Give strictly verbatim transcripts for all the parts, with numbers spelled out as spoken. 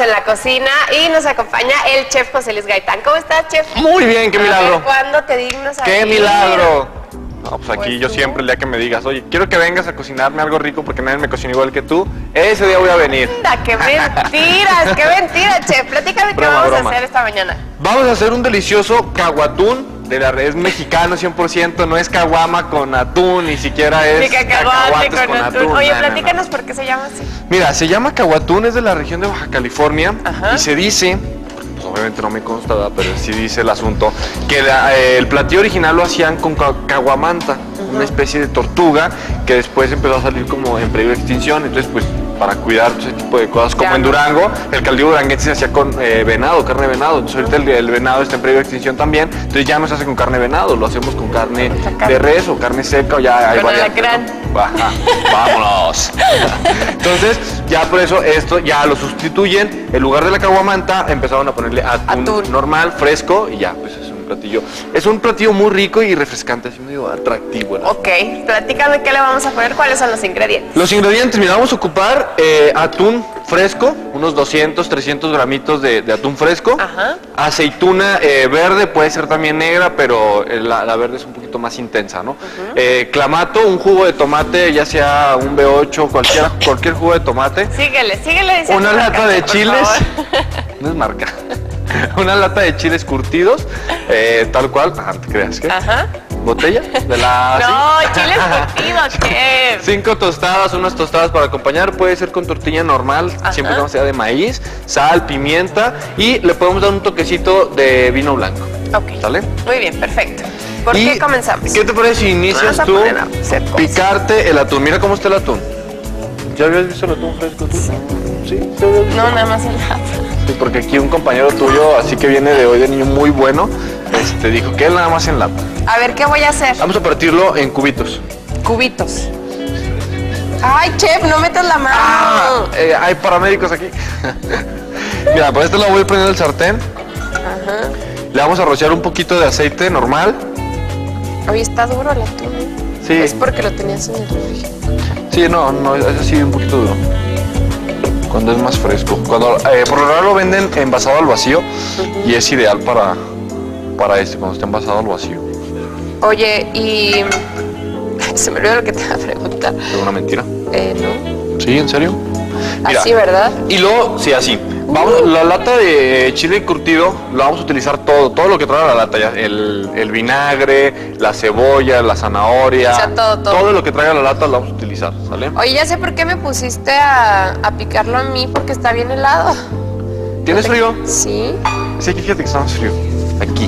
en la cocina y nos acompaña el chef José Luis Gaitán. ¿Cómo estás, chef? Muy bien, qué milagro. A ver, ¿cuándo te dignas a ¡Qué venir? milagro! No, pues aquí Pues yo tú. siempre, el día que me digas, oye, quiero que vengas a cocinarme algo rico porque nadie me cocina igual que tú, ese día voy a venir. Anda, ¡qué mentiras! ¡Qué mentira, chef! Platícame qué Broma, vamos broma. a hacer esta mañana. Vamos a hacer un delicioso caguatún de la red mexicano cien por ciento, no es caguama con atún, ni siquiera es Ni cacahuate cacahuates con atún. Oye, no, no, no. platícanos por qué se llama así. Mira, se llama caguatún, es de la región de Baja California. Ajá. Y se dice, pues obviamente no me consta, ¿verdad? Pero sí dice el asunto, que la- eh, el platillo original lo hacían con ca- caguamanta, una especie de tortuga que después empezó a salir como en peligro de extinción. Entonces, pues para cuidar ese tipo de cosas, como Ya en no. Durango, el caldillo duranguense se hacía con eh, venado, carne de venado. Entonces ahorita el, el venado está en peligro de extinción también, entonces ya no se hace con carne de venado, lo hacemos con carne Otra carne. de res o carne seca, o ya hay Con variantes, alacrán. ¿no? Ajá, vámonos. Entonces, ya por eso esto ya lo sustituyen. En lugar de la caguamanta, empezaron a ponerle atún, Atún. normal, fresco, y ya, pues es un platillo. Es un platillo muy rico y refrescante, así medio atractivo, ¿no? Ok, platícame qué le vamos a poner, cuáles son los ingredientes. Los ingredientes, mira, vamos a ocupar eh, atún fresco, unos doscientos, trescientos gramitos de, de atún fresco. Ajá. Aceituna eh, verde, puede ser también negra, pero eh, la, la verde es un poquito más intensa, ¿no? Eh, clamato, un jugo de tomate, ya sea un B ocho, cualquier, cualquier jugo de tomate. Síguele, síguele diciendo. Una lata de por chiles, favor. no es marca. Una lata de chiles curtidos, eh, tal cual, ajá, te creas que. Ajá. Botella de la. No, ¿sí? chiles curtidos, chef. Cinco tostadas, unas tostadas para acompañar, puede ser con tortilla normal, Ajá. siempre que no sea de maíz, sal, pimienta y le podemos dar un toquecito de vino blanco. Ok. ¿Sale? Muy bien, perfecto. ¿Por Y, qué comenzamos? ¿Qué te parece si inicias Vamos a tú poner a hacer cosas. picarte el atún? Mira cómo está el atún. ¿Ya habías visto el atún fresco tú? Sí. ¿Sí? ¿Sí habías visto? No, nada más en lata. Sí, porque aquí un compañero tuyo, así que viene de hoy de niño muy bueno, este, dijo que él nada más en lata. A ver, ¿qué voy a hacer? Vamos a partirlo en cubitos. Cubitos. Ay, chef, no metas la mano. Ah, eh, hay paramédicos aquí. Mira, para esto lo voy a poner en el sartén. Ajá. Le vamos a rociar un poquito de aceite normal. Oye, está duro el atún, ¿eh? Sí. Es porque lo tenías en el refri. Sí, no, no, es así un poquito duro. Cuando es más fresco. Cuando, eh, por lo general lo venden envasado al vacío y es ideal para, para este, cuando está envasado al vacío. Oye, y... Se me olvidó lo que te iba a preguntar. ¿Es una mentira? Eh, ¿no? ¿Sí? ¿En serio? Mira, Así, ¿verdad? y luego, sí, así. Vamos, la lata de chile curtido la vamos a utilizar todo, todo lo que trae la lata, ya, el, el vinagre, la cebolla, la zanahoria. O sea, todo, todo. Todo lo que traiga la lata lo vamos a utilizar, ¿sale? Oye, ya sé por qué me pusiste a, a picarlo a mí, porque está bien helado. ¿Tienes frío? Sí. Sí, aquí fíjate que está más frío. Aquí.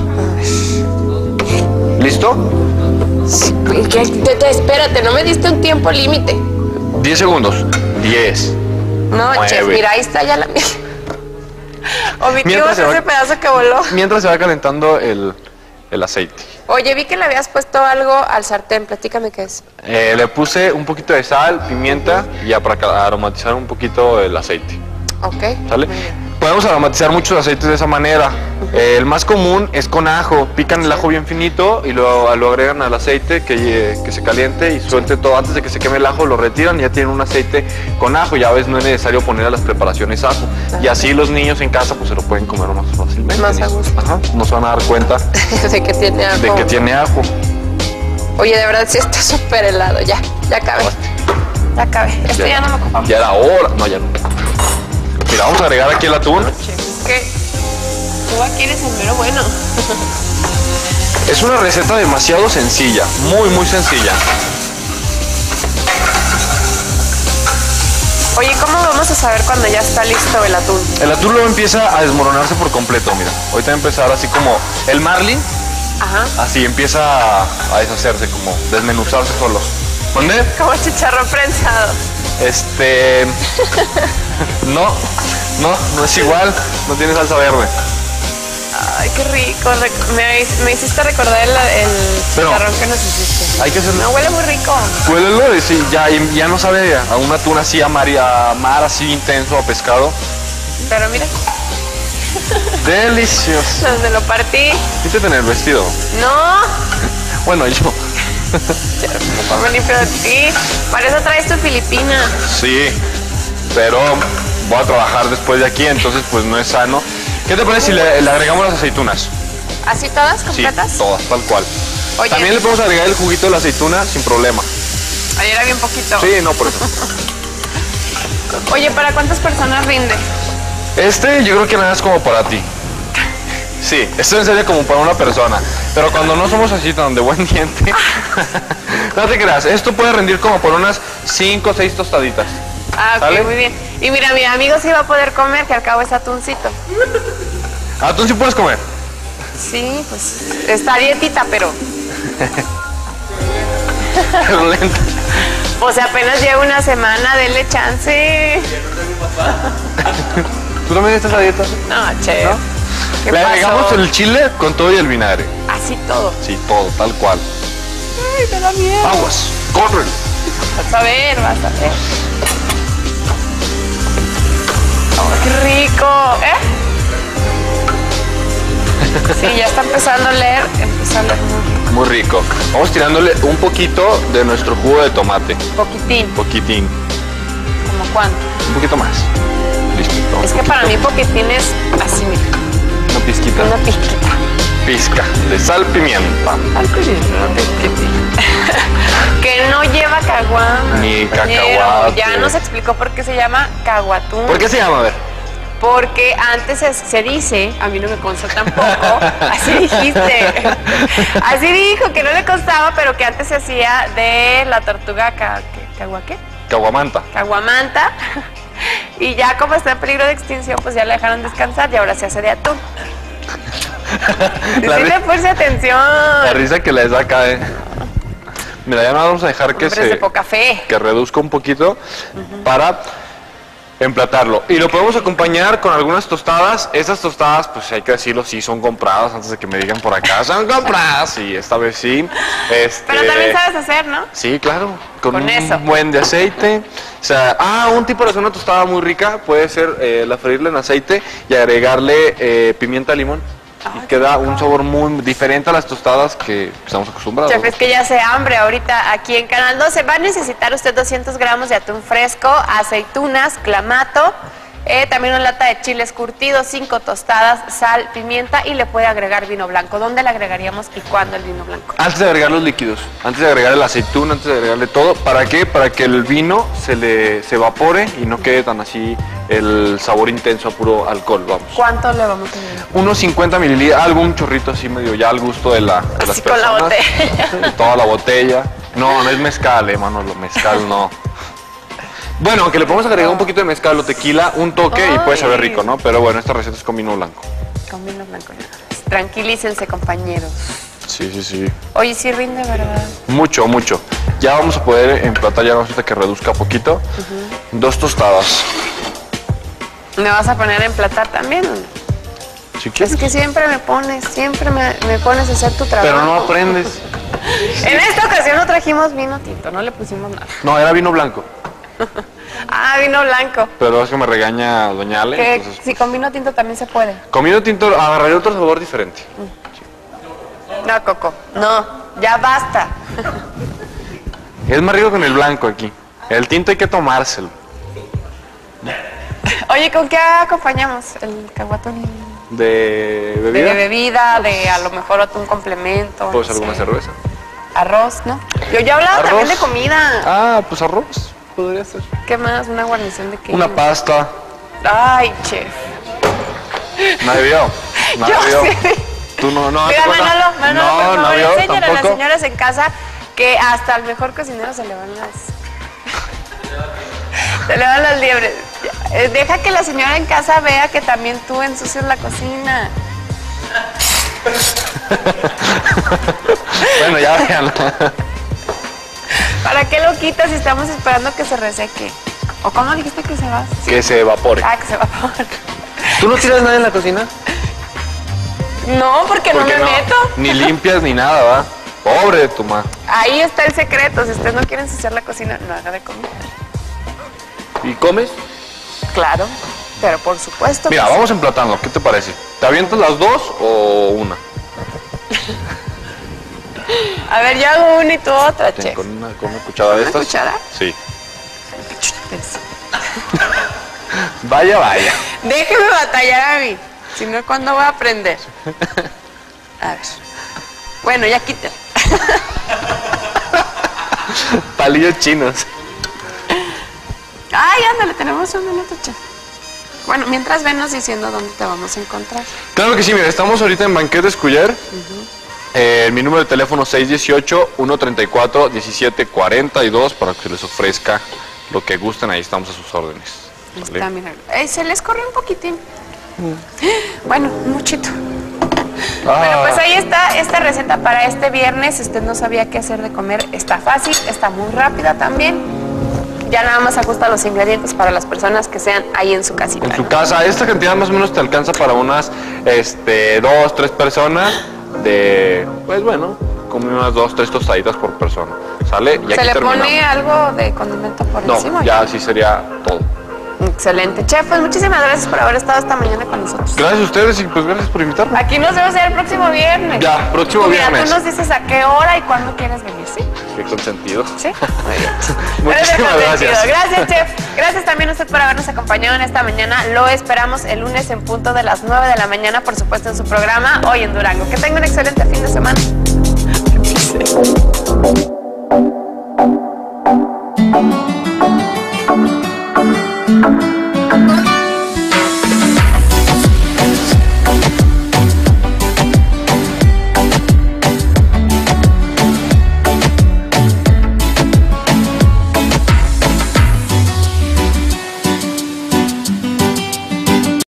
¿Listo? Sí, ¿qué? Te- te- espérate, no me diste un tiempo límite. diez segundos. diez. No, Nueve. chef, mira, ahí está ya la mía. Omitimos Mientras se ese va- pedazo que voló. Mientras se va calentando el, el aceite. Oye, vi que le habías puesto algo al sartén, platícame qué es. Eh, le puse un poquito de sal, pimienta, y ya para ca- aromatizar un poquito el aceite. Ok. ¿Sale? Muy bien. Podemos aromatizar muchos aceites de esa manera. Eh, el más común es con ajo. Pican el ajo bien finito y lo, lo agregan al aceite que, eh, que se caliente y suelte todo. Antes de que se queme el ajo lo retiran y ya tienen un aceite con ajo. Ya ves, no es necesario poner a las preparaciones ajo. Y así los niños en casa pues se lo pueden comer más fácilmente. Más a gusto. Ajá, no se van a dar cuenta De que tiene ajo. de que tiene ajo. Oye, de verdad sí está súper helado. Ya, ya acabé. Ya acabé. Esto ya no lo ocupamos. Ya era hora. No, ya no. Mira, vamos a agregar aquí el atún. Es que tú aquí eres el mero bueno. Es una receta demasiado sencilla, muy muy sencilla. Oye, ¿cómo vamos a saber cuando ya está listo el atún? El atún luego empieza a desmoronarse por completo, mira. Ahorita va a empezar así como el marlin, Ajá. así empieza a, a deshacerse, como desmenuzarse solo. ¿Dónde? Como chicharrón prensado. Este... No, no, no es igual, no tiene salsa verde. Ay, qué rico. Rec- Me, me hiciste recordar el, el Pero- chicharrón que nos hiciste. Hay que hacerlo. No, huele muy rico. Huélelo y sí, ya, y ya no sabe a un atún así, a mar, a mar así intenso, a pescado. Pero mira, Delicioso. donde lo partí. Quítate en el vestido. No, Bueno, yo. como ni pero a ti. Para eso traes tu filipina. Sí, pero voy a trabajar después de aquí, entonces pues no es sano. ¿Qué te parece si le, le agregamos las aceitunas? ¿Así todas completas? Sí, todas, tal cual. Oye, también le podemos agregar el juguito de la aceituna sin problema. Ayer era bien poquito. Sí, no, por eso. Oye, ¿para cuántas personas rinde? Este yo creo que nada es como para ti. Sí, esto en serio como para una persona. Pero cuando no somos así tan de buen diente, no te creas, esto puede rendir como por unas cinco o seis tostaditas. Ah, ok, ¿sale? Muy bien. Y mira, mi amigo sí va a poder comer, que al cabo es atuncito. ¿Atún sí puedes comer? Sí, pues está dietita, pero... Pues apenas lleva una semana, denle chance. ¿Tú también estás a dieta? No, che. ¿No? Le agregamos el chile con todo y el vinagre. Así todo. Sí, todo, tal cual. Ay, me da miedo. Aguas, corre. Vas a ver, vas a ver. Oh, qué rico, ¿eh? Sí, ya está empezando a leer, empieza a leer muy rico. Muy rico. Vamos tirándole un poquito de nuestro jugo de tomate. Poquitín. Poquitín. ¿Cómo cuánto? Un poquito más. Listo. Es que para mí poquitín es así, mira. Una pizquita. Una pizquita. Pizca de sal, pimienta. Sal, pimienta, una pizquita. Que no lleva caguama. Ni cacahuate. Ya nos explicó por qué se llama caguatún. ¿Por qué se llama? A ver. Porque antes se, se dice, a mí no me consta tampoco, así dijiste, así dijo, que no le constaba, pero que antes se hacía de la tortuga ca, ¿cagua qué? Caguamanta. Caguamanta, y ya como está en peligro de extinción, pues ya la dejaron descansar y ahora se hace de atún. Sí le puse atención. La risa que le saca, eh. Mira, ya no vamos a dejar que Hombres se... de poca fe. Que reduzca un poquito uh-huh. para... emplatarlo. Y lo podemos acompañar con algunas tostadas. Esas tostadas, pues hay que decirlo, sí son compradas, antes de que me digan por acá, son compradas. Y esta vez sí. Este, pero también sabes hacer, ¿no? Sí, claro. Con, con un eso. buen de aceite. O sea, ah, un tipo de hacer una tostada muy rica puede ser eh, la freírla en aceite y agregarle eh, pimienta limón. Y queda un sabor muy diferente a las tostadas que estamos acostumbrados. Chef, es que ya hace hambre ahorita aquí en Canal doce. Va a necesitar usted doscientos gramos de atún fresco, aceitunas, clamato, eh, también una lata de chiles curtidos, cinco tostadas, sal, pimienta y le puede agregar vino blanco. ¿Dónde le agregaríamos y cuándo el vino blanco? Antes de agregar los líquidos, antes de agregar el aceituna, antes de agregarle todo. ¿Para qué? Para que el vino se le se evapore y no quede tan así el sabor intenso a puro alcohol, vamos. ¿Cuánto le vamos a agregar? Unos cincuenta mililitros, algún chorrito así medio ya al gusto de, la, de las así con personas. La botella. Toda la botella. No, no es mezcal, eh, mano, lo mezcal no. Bueno, aunque le podemos agregar un poquito de mezcal o tequila, un toque Ay. y puede saber rico, ¿no? Pero bueno, esta receta es con vino blanco. Con vino blanco. Tranquilícense, compañeros. Sí, sí, sí. Oye, sí rinde, ¿verdad? Mucho, mucho. Ya vamos a poder emplatar, ya hasta que reduzca poquito. Uh-huh. Dos tostadas. ¿Me vas a poner a emplatar también o no? Si quieres. Es que siempre me pones, siempre me, me pones a hacer tu trabajo. Pero no aprendes. En esta ocasión no trajimos vino tinto, no le pusimos nada. No, era vino blanco. Ah, vino blanco. Pero es que me regaña doña Ale. Que entonces, si con vino tinto también se puede. Con vino tinto agarraría otro sabor diferente. Mm. No, Coco, no, ya basta. Es más rico con el blanco aquí. El tinto hay que tomárselo. Oye, ¿con qué acompañamos el caguatón? ¿De bebida? De bebida, de a lo mejor un complemento. Pues no alguna sé. cerveza. Arroz, ¿no? Yo ya hablaba ¿Arroz? también de comida. Ah, pues arroz. Podría ser. ¿Qué más? ¿Una guarnición de qué? Una pasta. Ay, chef. Nadie vio. Nadie Yo vio. sí. Tú no, no. Mira, Manolo, Manolo, no, por favor, no vio, enséñale a las tampoco. señoras en casa que hasta el mejor cocinero se le van las... se le van las liebres. Deja que la señora en casa vea que también tú ensucias la cocina. Bueno, ya véanlo. ¿Para qué lo quitas si estamos esperando que se reseque? ¿O cómo dijiste que se va? Que se evapore. Ah, que se evapore. ¿Tú no tiras nada en la cocina? No, porque no me no? meto. Ni limpias ni nada, ¿va? Pobre de tu ma. Ahí está el secreto. Si usted no quiere ensuciar la cocina, no haga de comer. ¿Y comes? Claro, pero por supuesto. Mira, que vamos sí. emplatando. ¿Qué te parece? ¿Te avientas las dos o una? A ver, yo hago una y tú otra, Ten, chef. con una, con una cuchara de ¿Una estas. cuchara? Sí. Pues. Vaya, vaya. Déjeme batallar a mí. Si no, ¿cuándo voy a aprender? A ver. Bueno, ya quítale. Palillos chinos. Ay, ándale, tenemos un minuto, chef. Bueno, mientras venos diciendo dónde te vamos a encontrar. Claro que sí, mira, estamos ahorita en Banquet de Esculler. Uh-huh. eh, mi número de teléfono seis uno ocho, uno tres cuatro, uno siete cuatro dos para que les ofrezca lo que gusten. Ahí estamos a sus órdenes. ¿Vale? Está, mira. Eh, se les corrió un poquitín. Mm. Bueno, un muchito. Ah. Bueno, pues ahí está esta receta para este viernes. Si usted no sabía qué hacer de comer, está fácil, está muy rápida también. Ya nada más ajusta los ingredientes para las personas que sean ahí en su casita. En su casa, esta cantidad más o menos te alcanza para unas este, dos, tres personas de, pues bueno, como unas dos, tres tostaditas por persona. ¿Sale? Y ¿Se aquí le terminamos. pone algo de condimento por no, encima? No, ya así sería todo. Excelente. Chef, pues muchísimas gracias por haber estado esta mañana con nosotros. Gracias a ustedes y pues gracias por invitarme. Aquí nos vemos el próximo viernes. Ya, próximo Mira, viernes. Tú nos dices a qué hora y cuándo quieres venir, ¿sí? Qué consentido. Sí, muy bien. Muchísimas gracias. Gracias, Chef. Gracias también a usted por habernos acompañado en esta mañana. Lo esperamos el lunes en punto de las nueve de la mañana, por supuesto, en su programa Hoy en Durango. Que tenga un excelente fin de semana.